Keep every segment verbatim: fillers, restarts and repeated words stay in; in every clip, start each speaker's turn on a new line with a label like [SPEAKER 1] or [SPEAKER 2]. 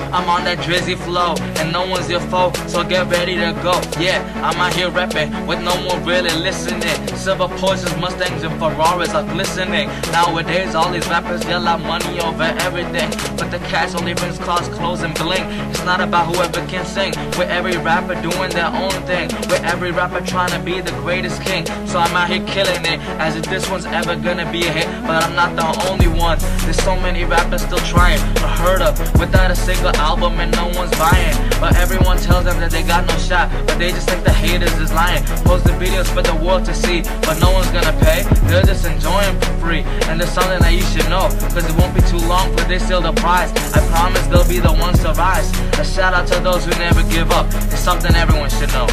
[SPEAKER 1] I'm on that drizzy flow, and no one's your foe, so get ready to go. Yeah, I'm out here rapping with no one really listening. Silver Porsches, Mustangs, and Ferraris are glistening. Nowadays, all these rappers yell out money over everything, but the cash only brings cars, clothes, and bling. It's not about whoever can sing, with every rapper doing their own thing, with every rapper trying to be the greatest king. So I'm out here killing it, as if this one's ever gonna be a hit, but I'm not the only one. There's so many rappers still trying, unheard of, without a single album and no one's buying. But everyone tells them that they got no shot, but they just think the haters is lying. Post the videos for the world to see, but no one's gonna pay, they're just enjoying for free. And there's something that you should know, cause it won't be too long for they steal the prize. I promise they'll be the ones to rise. A shout out to those who never give up, it's something everyone should know.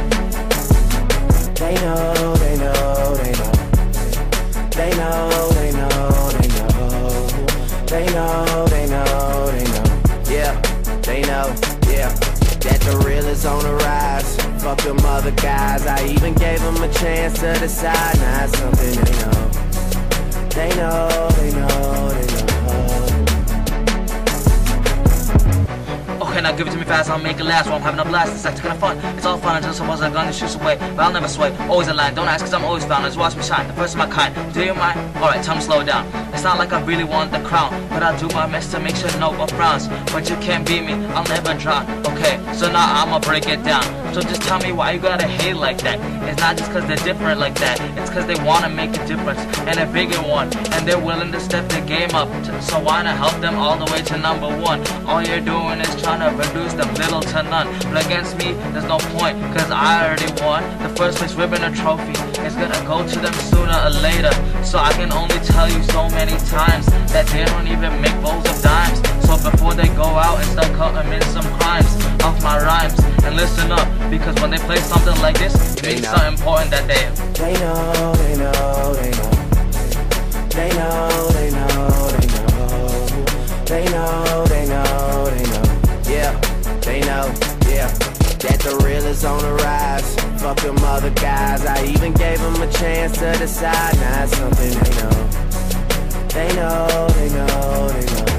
[SPEAKER 2] They know, they know, they know. They know, they know, they know. They know, they know, they know. Yeah, they know, yeah. That the real is on the rise. Fuck them other guys, I even gave them a chance to decide. Now it's something they know. They know, they know, they know.
[SPEAKER 1] Okay, now give it to me fast, I'll make it last. While I'm having a blast, it's actually kinda fun. It's all fun until someone's like gonna shoot away, but I'll never sway, always in line. Don't ask cause I'm always found, just watch me shine, the first of my kind. Do you mind? Alright, time to slow it down. It's not like I really want the crown, but I'll do my best to make sure no one frowns. But you can't beat me, I'll never drown. Okay, so now I'ma break it down. So just tell me why you gotta hate like that. It's not just cause they're different like that, it's cause they wanna make a difference, and a bigger one, and they're willing to step the game up. So why not help them all the way to number one? All you're doing is trying to reduce them little to none, but against me there's no point, cause I already won. The first place ribbon or trophy is gonna go to them sooner or later. So I can only tell you so many times that they don't even make rolls of dimes. So before they go out and start committing some crimes off my rhymes, and listen up, because when they play something like this, it means something important that they
[SPEAKER 2] They know, they know, they know. They know, they know, they know. They know, they know, they know. Yeah, they know, yeah. That the real is on the rise. Fuck them other guys, I even gave them a chance to decide. Now it's something they know. They know, they know, they know.